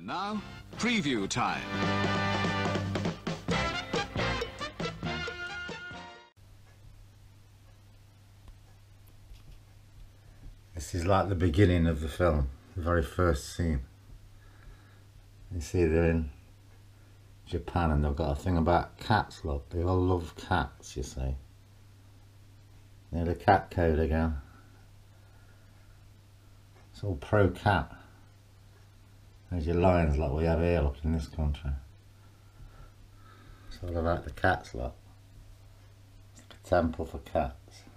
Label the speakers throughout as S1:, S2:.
S1: And now, preview time.
S2: This is like the beginning of the film, the very first scene. You see they're in Japan and they've got a thing about cats, look. They all love cats, you see. They're the cat code again. It's all pro-cat. There's your lions like we have here, look, in this country. It's all about the cats, look. It's like a temple for cats.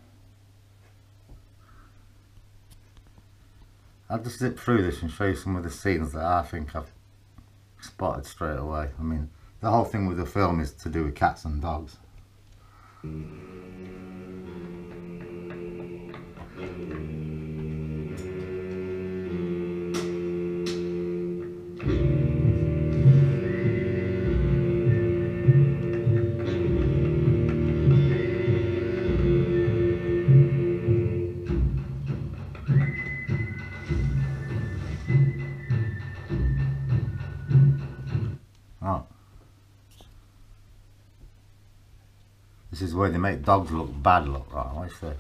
S2: I'll just zip through this and show you some of the scenes that I think I've spotted straight away. I mean, the whole thing with the film is to do with cats and dogs. Oh. This is where they make dogs look bad, look, right, watch this.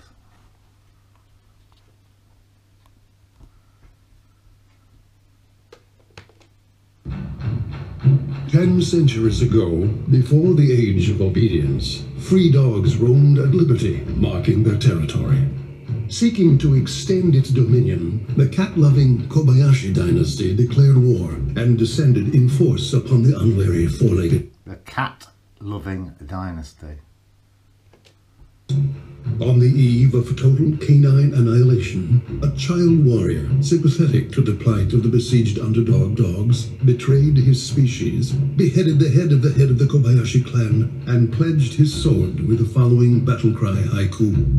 S3: Ten centuries ago, before the age of obedience, free dogs roamed at liberty, marking their territory. Seeking to extend its dominion, the cat-loving Kobayashi dynasty declared war and descended in force upon the unwary four-legged.
S2: The cat-loving dynasty.
S3: On the eve of total canine annihilation, a child warrior, sympathetic to the plight of the besieged underdog dogs, betrayed his species, beheaded the head of the Kobayashi clan, and pledged his sword with the following battle cry haiku.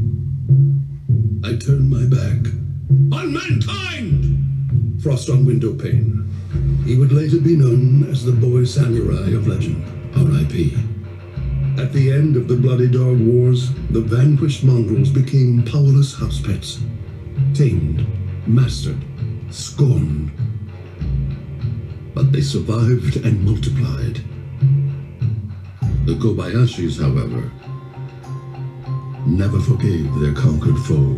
S3: I turn my back on mankind! Frost on window pane. He would later be known as the boy samurai of legend, R.I.P. At the end of the bloody dog wars, the vanquished mongrels became powerless house pets. Tamed, mastered, scorned. But they survived and multiplied. The Kobayashis, however, never forgave their conquered foe.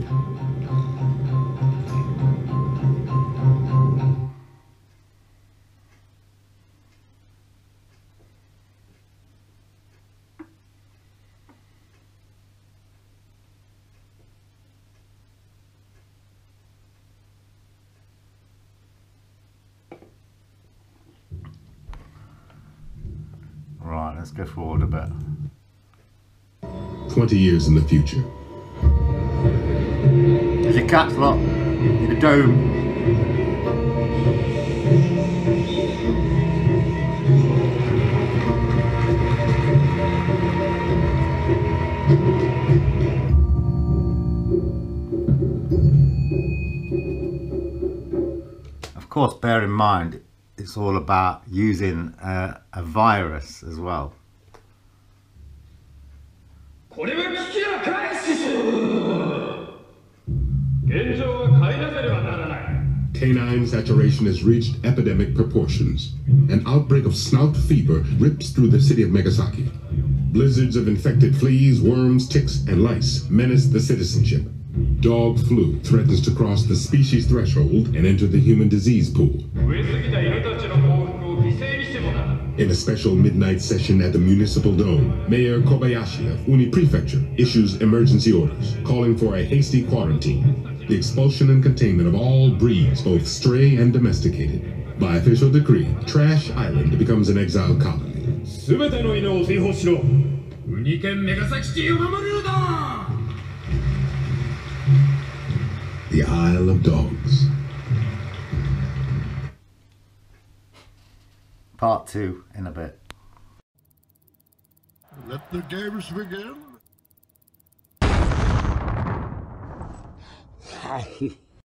S2: Right, let's go forward a bit.
S4: 20 years in the future.
S2: There's your cats, look, in the dome. Of course, bear in mind, it's all about using a virus as well.
S4: Canine saturation has reached epidemic proportions. An outbreak of snout fever rips through the city of Megasaki. Blizzards of infected fleas, worms, ticks, and lice menace the citizenship. Dog flu threatens to cross the species threshold and enter the human disease pool. In a special midnight session at the Municipal Dome, Mayor Kobayashi of Uni Prefecture issues emergency orders, calling for a hasty quarantine, the expulsion and containment of all breeds, both stray and domesticated. By official decree, Trash Island becomes an exile colony. The Isle of Dogs.
S2: Part 2 in a bit.
S5: Let the games begin.